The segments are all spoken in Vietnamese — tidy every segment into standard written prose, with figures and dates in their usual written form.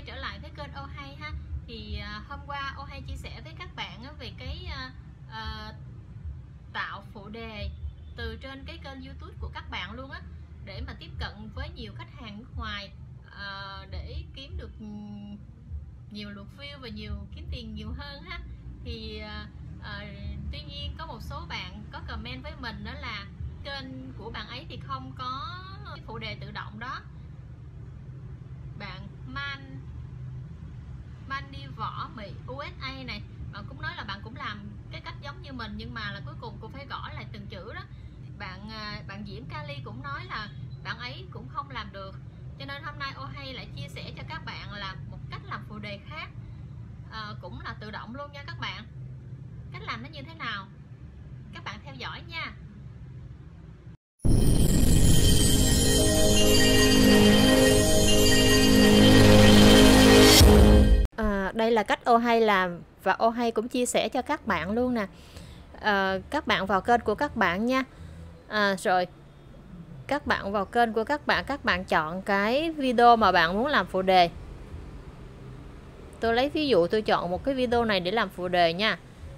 quay trở lại với kênh Ohay ha. Thì hôm qua Ohay chia sẻ với các bạn về cái tạo phụ đề từ trên cái kênh YouTube của các bạn luôn á, để mà tiếp cận với nhiều khách hàng nước ngoài, để kiếm được nhiều lượt view và kiếm tiền nhiều hơn ha. Thì tuy nhiên có một số bạn có comment với mình đó là kênh của bạn ấy thì không có cái phụ đề tự động đó. Bạn Man đi võ Mỹ USA này, bạn cũng nói là bạn cũng làm cái cách giống như mình, nhưng mà là cuối cùng cũng phải gõ lại từng chữ đó. Bạn Diễm Kali cũng nói là bạn ấy cũng không làm được. Cho nên hôm nay Ohay lại chia sẻ cho các bạn là một cách làm phụ đề khác, cũng là tự động luôn nha các bạn. Cách làm nó như thế nào, các bạn theo dõi nha. Đây là cách Ohay làm và Ohay cũng chia sẻ cho các bạn luôn nè. Các bạn vào kênh của các bạn nha. Rồi các bạn vào kênh của các bạn chọn cái video mà bạn muốn làm phụ đề. Tôi lấy ví dụ tôi chọn một cái video này để làm phụ đề nha.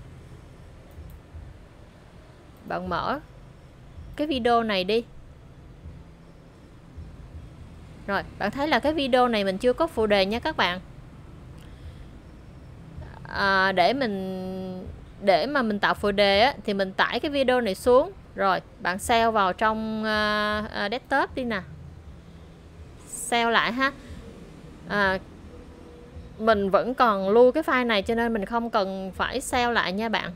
Bạn mở cái video này đi. Rồi bạn thấy là cái video này mình chưa có phụ đề nha các bạn. Để mà mình tạo phụ đề á, thì mình tải cái video này xuống, rồi bạn save vào trong desktop đi nè, save lại ha. Mình vẫn còn lưu cái file này cho nên mình không cần phải save lại nha bạn.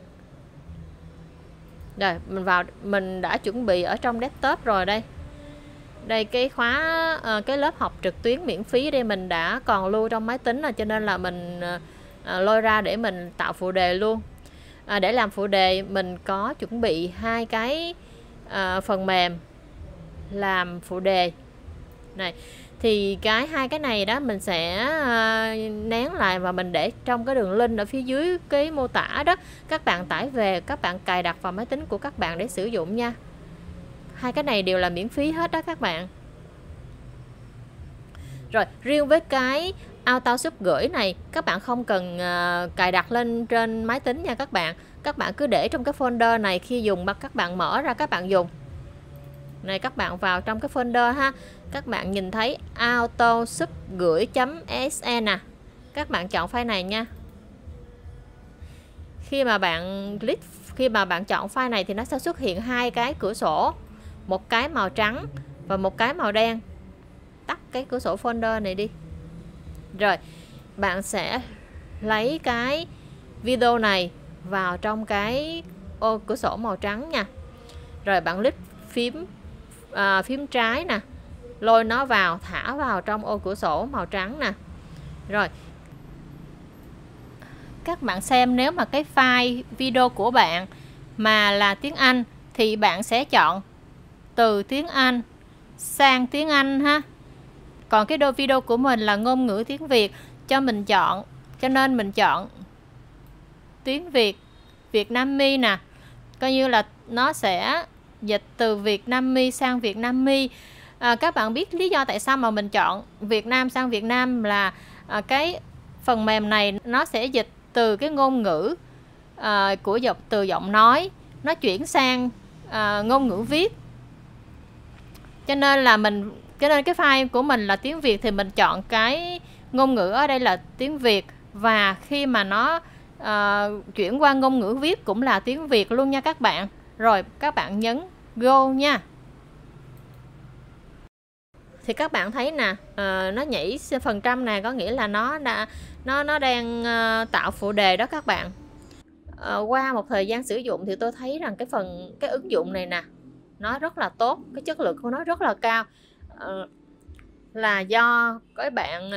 Rồi mình đã chuẩn bị ở trong desktop rồi đây. Đây cái khóa cái lớp học trực tuyến miễn phí đây mình đã còn lưu trong máy tính rồi, cho nên là mình lôi ra để mình tạo phụ đề luôn. Để làm phụ đề mình có chuẩn bị hai cái phần mềm làm phụ đề này. Thì hai cái này đó mình sẽ nén lại và mình để trong cái đường link ở phía dưới cái mô tả đó. Các bạn tải về, các bạn cài đặt vào máy tính của các bạn để sử dụng nha. Hai cái này đều là miễn phí hết đó các bạn. Rồi riêng với cái auto ship gửi này, các bạn không cần cài đặt lên trên máy tính nha các bạn. Các bạn cứ để trong cái folder này, khi dùng mà các bạn mở ra các bạn dùng. Này các bạn vào trong cái folder ha. Các bạn nhìn thấy auto ship gửi.exe nè. Các bạn chọn file này nha. Khi mà bạn chọn file này thì nó sẽ xuất hiện hai cái cửa sổ, một cái màu trắng và một cái màu đen. Tắt cái cửa sổ folder này đi. Rồi bạn sẽ lấy cái video này vào trong cái ô cửa sổ màu trắng nha. Rồi bạn click phím trái nè, lôi nó vào, thả vào trong ô cửa sổ màu trắng nè. Rồi các bạn xem, nếu mà cái file video của bạn mà là tiếng Anh thì bạn sẽ chọn từ tiếng Anh sang tiếng Anh ha. Còn cái video của mình là ngôn ngữ tiếng Việt, cho nên mình chọn tiếng Việt Việt Nam Mi nè. Coi như là nó sẽ dịch từ Việt Nam Mi sang Việt Nam Mi. Các bạn biết lý do tại sao mà mình chọn Việt Nam sang Việt Nam là cái phần mềm này nó sẽ dịch từ cái ngôn ngữ từ giọng nói nó chuyển sang ngôn ngữ viết. Cho nên cái file của mình là tiếng Việt thì mình chọn cái ngôn ngữ ở đây là tiếng Việt, và khi mà nó chuyển qua ngôn ngữ viết cũng là tiếng Việt luôn nha các bạn. Rồi các bạn nhấn Go nha. Thì các bạn thấy nè, nó nhảy phần trăm nè, có nghĩa là nó đang tạo phụ đề đó các bạn. Qua một thời gian sử dụng thì tôi thấy rằng cái ứng dụng này nè, nó rất là tốt, cái chất lượng của nó rất là cao. Là do các bạn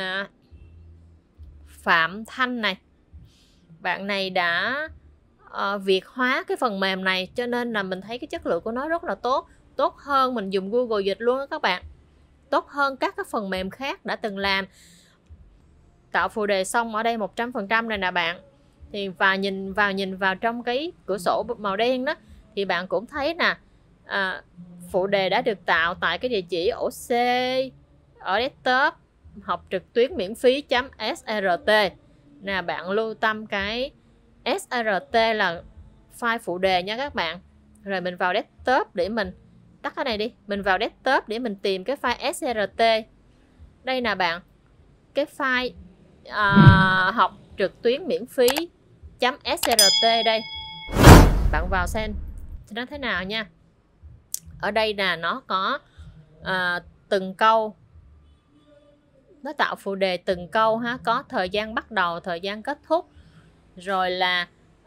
Phạm Thanh này, bạn này đã Việt hóa cái phần mềm này, cho nên là mình thấy cái chất lượng của nó rất là tốt hơn mình dùng Google Dịch luôn đó các bạn, tốt hơn các phần mềm khác đã từng làm. Tạo phụ đề xong ở đây 100% này nè bạn. Thì nhìn vào trong cái cửa sổ màu đen đó thì bạn cũng thấy nè, phụ đề đã được tạo tại cái địa chỉ ổ C ở desktop học trực tuyến miễn phí .srt nè, bạn lưu tâm cái srt là file phụ đề nha các bạn. Rồi mình vào desktop để mình tắt cái này đi, mình vào desktop để mình tìm cái file srt. Đây nè bạn, cái file học trực tuyến miễn phí .srt đây, bạn vào xem nó thế nào nha. Ở đây là nó có từng câu, nó tạo phụ đề từng câu ha, có thời gian bắt đầu, thời gian kết thúc, rồi là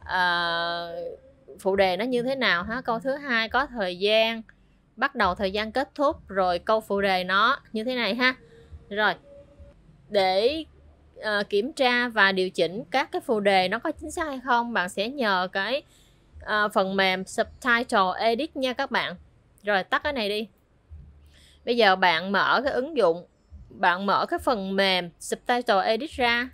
phụ đề nó như thế nào ha. Câu thứ hai có thời gian bắt đầu, thời gian kết thúc, rồi câu phụ đề nó như thế này ha. Rồi để kiểm tra và điều chỉnh các cái phụ đề nó có chính xác hay không, bạn sẽ nhờ cái phần mềm Subtitle Edit nha các bạn. Rồi tắt cái này đi. Bây giờ bạn mở cái ứng dụng, bạn mở cái phần mềm Subtitle Edit ra,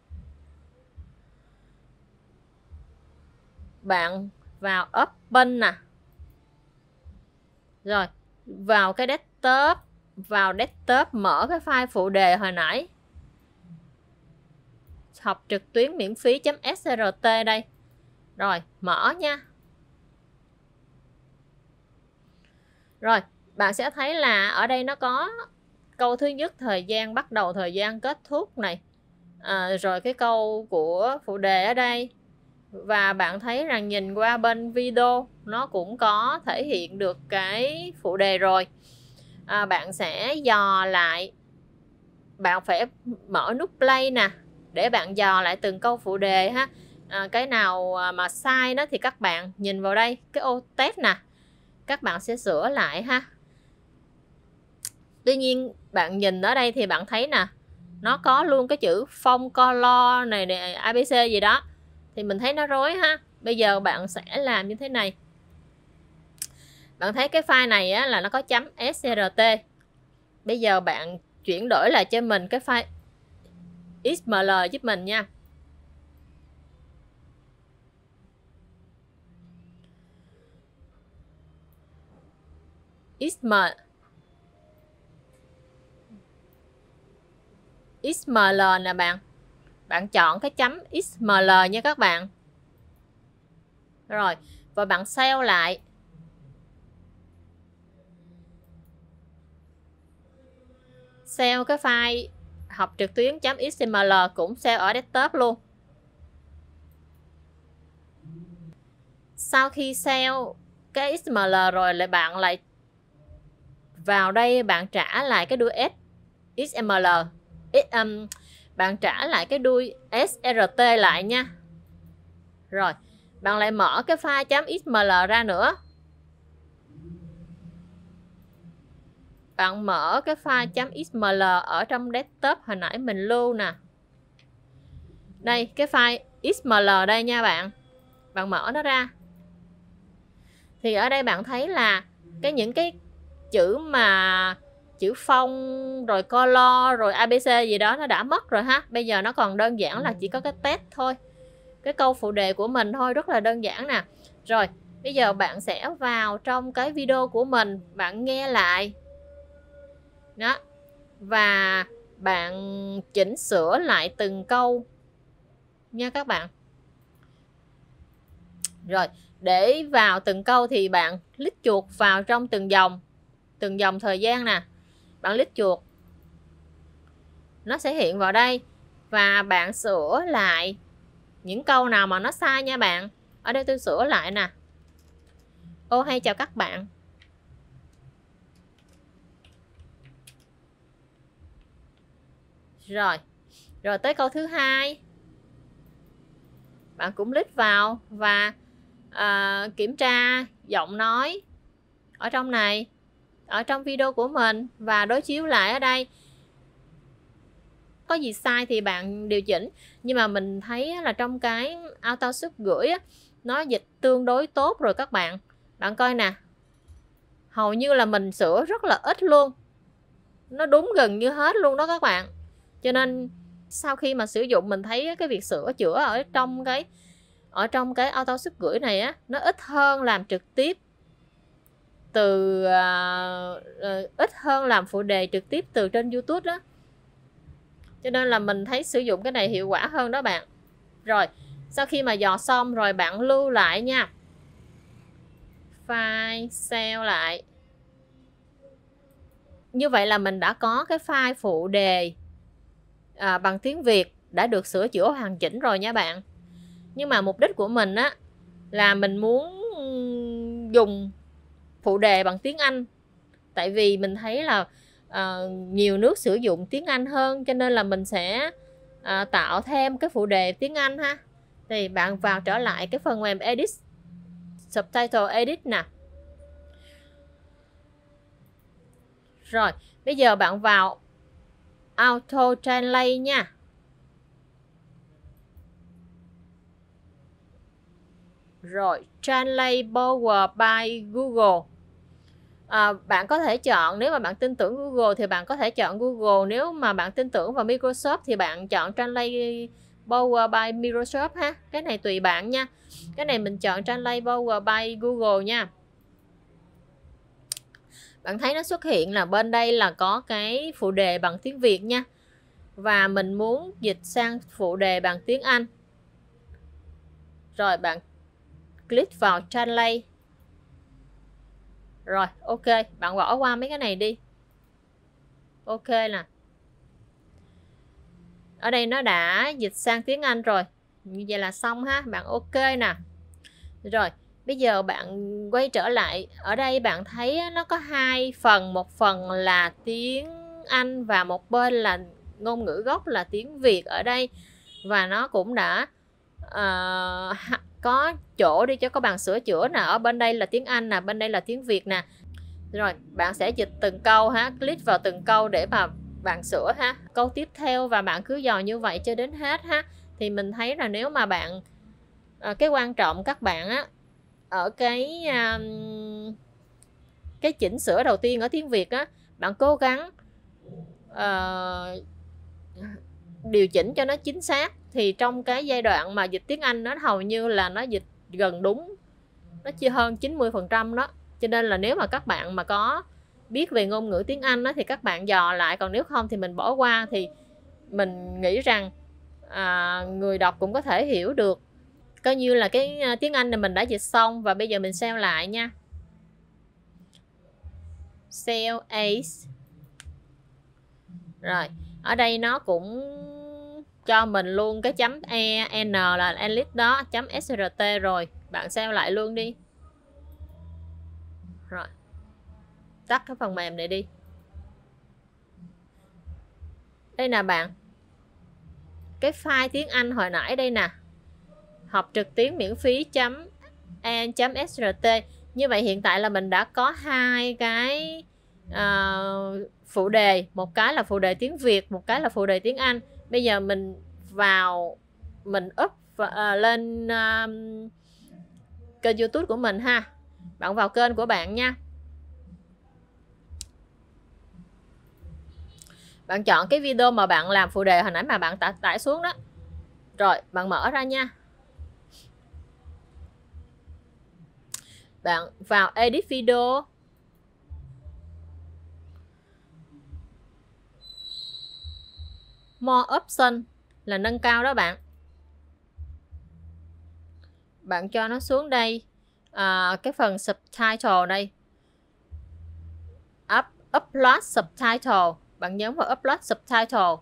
bạn vào Open nè, rồi vào cái desktop, vào desktop mở cái file phụ đề hồi nãy học trực tuyến miễn phí .srt đây, rồi mở nha. Rồi bạn sẽ thấy là ở đây nó có câu thứ nhất thời gian bắt đầu, thời gian kết thúc này, rồi cái câu của phụ đề ở đây. Và bạn thấy rằng nhìn qua bên video nó cũng có thể hiện được cái phụ đề rồi. Bạn sẽ dò lại, bạn phải mở nút play nè để bạn dò lại từng câu phụ đề ha. Cái nào mà sai đó thì các bạn nhìn vào đây, cái ô test nè, các bạn sẽ sửa lại ha. Tuy nhiên bạn nhìn ở đây thì bạn thấy nè, nó có luôn cái chữ font color này ABC gì đó, thì mình thấy nó rối ha. Bây giờ bạn sẽ làm như thế này. Bạn thấy cái file này á, là nó có .srt. Bây giờ bạn chuyển đổi lại cho mình cái file XML giúp mình nha. XML nè bạn. Bạn chọn cái .xml nha các bạn. Rồi, và bạn save lại. Save cái file học trực tuyến .xml cũng save ở desktop luôn. Sau khi save cái XML rồi lại bạn lại vào đây, bạn trả lại cái đuôi XML, bạn trả lại cái đuôi SRT lại nha. Rồi bạn lại mở cái file .xml ra nữa, bạn mở cái file .xml ở trong desktop hồi nãy mình lưu nè. Đây cái file XML đây nha bạn. Bạn mở nó ra. Thì ở đây bạn thấy là những cái chữ mà chữ font rồi color rồi ABC gì đó nó đã mất rồi ha. Bây giờ nó còn đơn giản là chỉ có cái test thôi, cái câu phụ đề của mình thôi, rất là đơn giản nè. Rồi bây giờ bạn sẽ vào trong cái video của mình, bạn nghe lại đó, và bạn chỉnh sửa lại từng câu nha các bạn. Rồi để vào từng câu thì bạn click chuột vào trong từng dòng thời gian nè, bạn click chuột nó sẽ hiện vào đây, và bạn sửa lại những câu nào mà nó sai nha bạn. Ở đây tôi sửa lại nè. Ô hay chào các bạn. Rồi tới câu thứ hai, bạn cũng click vào và kiểm tra giọng nói ở trong này, ở trong video của mình, và đối chiếu lại ở đây. Có gì sai thì bạn điều chỉnh. Nhưng mà mình thấy là trong cái auto xuất gửi á, nó dịch tương đối tốt rồi các bạn. Bạn coi nè, hầu như là mình sửa rất là ít luôn, nó đúng gần như hết luôn đó các bạn. Cho nên sau khi mà sử dụng mình thấy cái việc sửa chữa ở trong cái auto xuất gửi này á, nó ít hơn làm trực tiếp ít hơn làm phụ đề trực tiếp từ trên YouTube đó. cho nên là mình thấy sử dụng cái này hiệu quả hơn đó bạn. Rồi sau khi mà dò xong rồi bạn lưu lại nha, file save lại. Như vậy là mình đã có cái file phụ đề bằng tiếng Việt đã được sửa chữa hoàn chỉnh rồi nha bạn. Nhưng mà mục đích của mình á là mình muốn dùng phụ đề bằng tiếng Anh, tại vì mình thấy là nhiều nước sử dụng tiếng Anh hơn, cho nên là mình sẽ tạo thêm cái phụ đề tiếng Anh ha. Thì bạn vào trở lại cái phần mềm Edit, Subtitle Edit nè. Rồi bây giờ bạn vào Auto Translate nha. Rồi Translate Powered by Google. Bạn có thể chọn, nếu mà bạn tin tưởng Google thì bạn có thể chọn Google, nếu mà bạn tin tưởng vào Microsoft thì bạn chọn Translate Powered by Microsoft ha. Cái này tùy bạn nha. Cái này mình chọn Translate Powered by Google nha. Bạn thấy nó xuất hiện là bên đây là có cái phụ đề bằng tiếng Việt nha. Và mình muốn dịch sang phụ đề bằng tiếng Anh. Rồi bạn click vào Translate. Rồi ok, bạn bỏ qua mấy cái này đi. Ok nè. Ở đây nó đã dịch sang tiếng Anh rồi. Như vậy là xong ha, bạn ok nè. Rồi bây giờ bạn quay trở lại. Ở đây bạn thấy nó có hai phần. Một phần là tiếng Anh và một bên là ngôn ngữ gốc là tiếng Việt ở đây. Và nó cũng đã có chỗ đi cho các bạn sửa chữa nè. Ở bên đây là tiếng Anh nè, bên đây là tiếng Việt nè. Rồi bạn sẽ dịch từng câu ha, click vào từng câu để mà bạn sửa ha. Câu tiếp theo và bạn cứ dò như vậy cho đến hết ha. Thì mình thấy là nếu mà bạn cái quan trọng các bạn á, ở cái chỉnh sửa đầu tiên ở tiếng Việt á, bạn cố gắng điều chỉnh cho nó chính xác. Thì trong cái giai đoạn mà dịch tiếng Anh nó hầu như là nó dịch gần đúng, nó chỉ hơn 90% đó. Cho nên là nếu mà các bạn mà có biết về ngôn ngữ tiếng Anh đó, thì các bạn dò lại, còn nếu không thì mình bỏ qua. Thì mình nghĩ rằng người đọc cũng có thể hiểu được. Coi như là cái tiếng Anh này mình đã dịch xong. Và bây giờ mình save lại nha. Save as. Rồi ở đây nó cũng cho mình luôn cái chấm en là English đó, chấm srt rồi. Bạn save lại luôn đi. Rồi tắt cái phần mềm này đi. Đây nè bạn, cái file tiếng Anh hồi nãy đây nè, học trực tuyến miễn phí .en.srt. Như vậy hiện tại là mình đã có hai cái phụ đề. Một cái là phụ đề tiếng Việt, một cái là phụ đề tiếng Anh. Bây giờ mình vào, mình up lên kênh YouTube của mình ha. Bạn vào kênh của bạn nha. Bạn chọn cái video mà bạn làm phụ đề hồi nãy mà bạn tải xuống đó. Rồi bạn mở ra nha. Bạn vào edit video. More option là nâng cao đó bạn. Bạn cho nó xuống đây. Cái phần subtitle đây. Upload subtitle. Bạn nhấn vào upload subtitle.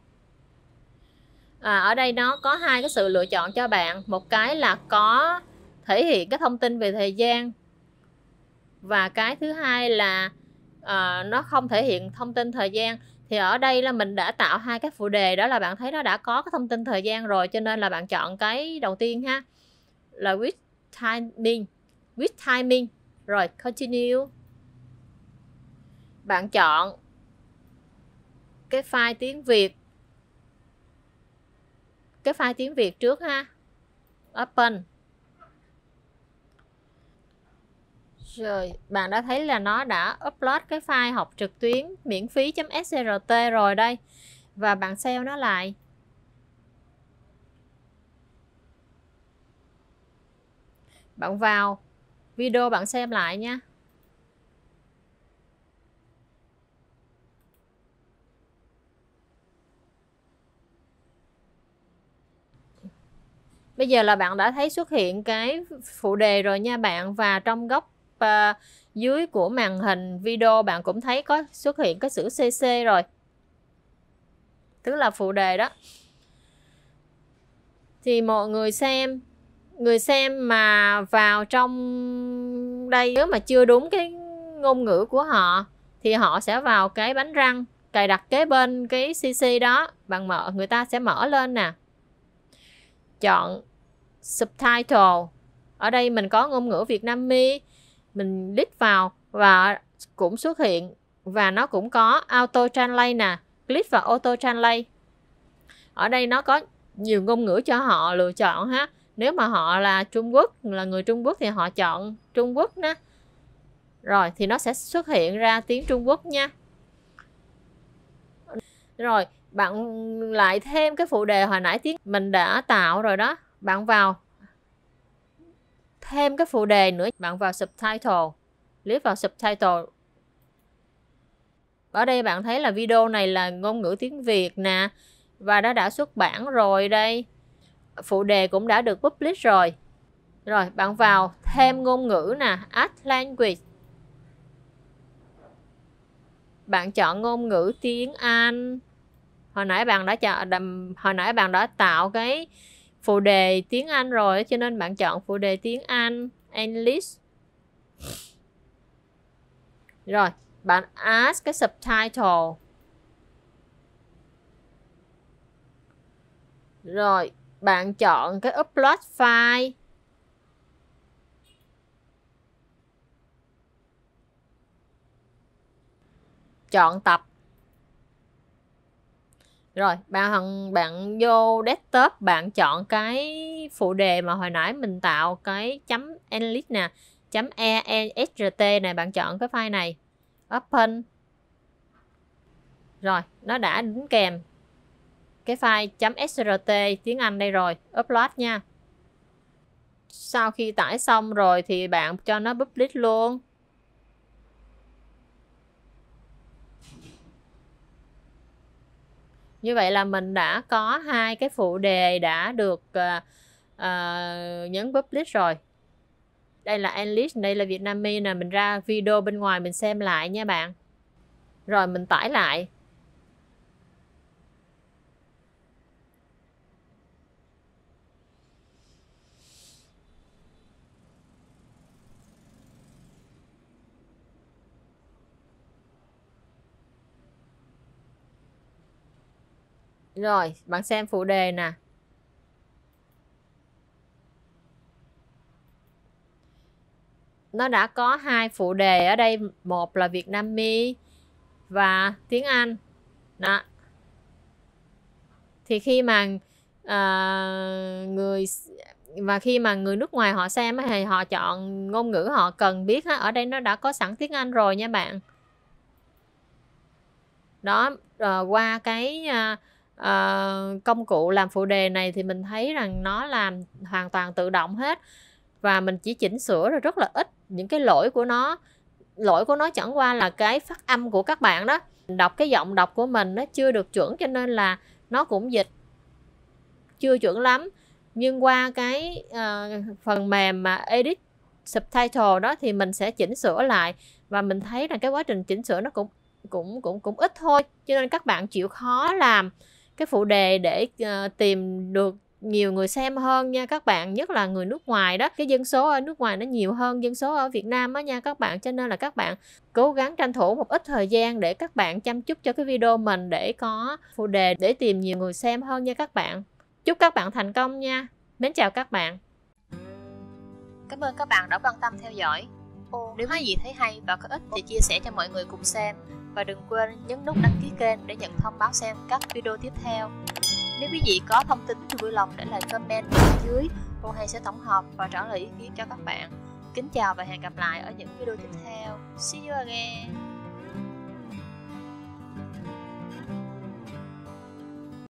Ở đây nó có hai cái sự lựa chọn cho bạn. Một cái là có thể hiện cái thông tin về thời gian. Và cái thứ hai là nó không thể hiện thông tin thời gian. Thì ở đây là mình đã tạo hai cái phụ đề, đó là bạn thấy nó đã có cái thông tin thời gian rồi. Cho nên là bạn chọn cái đầu tiên ha, là with timing. With timing. Rồi continue. Bạn chọn cái file tiếng Việt. Cái file tiếng Việt trước ha. Open. Rồi bạn đã thấy là nó đã upload cái file học trực tuyến miễn phí.srt rồi đây. Và bạn save nó lại. Bạn vào video bạn xem lại nha. Bây giờ là bạn đã thấy xuất hiện cái phụ đề rồi nha bạn. Và trong góc dưới của màn hình video bạn cũng thấy có xuất hiện cái chữ CC rồi, tức là phụ đề đó. Thì mọi người xem mà vào trong đây, nếu mà chưa đúng cái ngôn ngữ của họ thì họ sẽ vào cái bánh răng cài đặt kế bên cái CC đó. Bạn mở, người ta sẽ mở lên nè, chọn subtitle. Ở đây mình có ngôn ngữ Việt Nam Mi, mình click vào và cũng xuất hiện, và nó cũng có auto translate nè. Click vào auto translate. Ở đây nó có nhiều ngôn ngữ cho họ lựa chọn ha. Nếu mà họ là Trung Quốc, là người Trung Quốc thì họ chọn Trung Quốc nè. Rồi thì nó sẽ xuất hiện ra tiếng Trung Quốc nha. Rồi bạn lại thêm cái phụ đề hồi nãy tiếng mình đã tạo rồi đó. Bạn vào thêm cái phụ đề nữa, bạn vào subtitle, click vào subtitle. Ở đây bạn thấy là video này là ngôn ngữ tiếng Việt nè, và nó đã xuất bản rồi đây. Phụ đề cũng đã được publish rồi. Rồi bạn vào thêm ngôn ngữ nè, add language. Bạn chọn ngôn ngữ tiếng Anh. Hồi nãy bạn đã tạo cái phụ đề tiếng Anh rồi, cho nên bạn chọn phụ đề tiếng Anh, English. Rồi bạn add cái subtitle. Rồi bạn chọn cái upload file. Chọn tập. Rồi bạn vô desktop, bạn chọn cái phụ đề mà hồi nãy mình tạo, cái .english nè, .enst này, bạn chọn cái file này, open. Rồi nó đã đính kèm cái file .srt tiếng Anh đây rồi, upload nha. Sau khi tải xong rồi thì bạn cho nó publish luôn. Như vậy là mình đã có hai cái phụ đề đã được nhấn publish rồi. Đây là English, đây là Vietnamese nè. Mình ra video bên ngoài mình xem lại nha bạn. Rồi mình tải lại. Rồi bạn xem phụ đề nè. Nó đã có hai phụ đề ở đây, một là Vietnamese và tiếng Anh đó. Thì khi mà người nước ngoài họ xem thì họ chọn ngôn ngữ họ cần biết. Ở đây nó đã có sẵn tiếng Anh rồi nha bạn. Đó, qua cái công cụ làm phụ đề này thì mình thấy rằng nó làm hoàn toàn tự động hết, và mình chỉ chỉnh sửa rồi rất là ít những cái lỗi của nó. Lỗi của nó chẳng qua là cái phát âm của các bạn đó, đọc cái giọng đọc của mình nó chưa được chuẩn, cho nên là nó cũng dịch chưa chuẩn lắm. Nhưng qua cái phần mềm mà edit subtitle đó thì mình sẽ chỉnh sửa lại, và mình thấy rằng cái quá trình chỉnh sửa nó cũng ít thôi, cho nên các bạn chịu khó làm cái phụ đề để tìm được nhiều người xem hơn nha các bạn, nhất là người nước ngoài đó. Cái dân số ở nước ngoài nó nhiều hơn dân số ở Việt Nam đó nha các bạn, cho nên là các bạn cố gắng tranh thủ một ít thời gian để các bạn chăm chút cho cái video mình để có phụ đề để tìm nhiều người xem hơn nha các bạn. Chúc các bạn thành công nha. Mến chào các bạn. Cảm ơn các bạn đã quan tâm theo dõi. Nếu quý vị thấy hay và có ích thì chia sẻ cho mọi người cùng xem. Và đừng quên nhấn nút đăng ký kênh để nhận thông báo xem các video tiếp theo. Nếu quý vị có thông tin thì vui lòng để lại comment bên dưới. Cô Hay sẽ tổng hợp và trả lời ý kiến cho các bạn. Kính chào và hẹn gặp lại ở những video tiếp theo. See you again.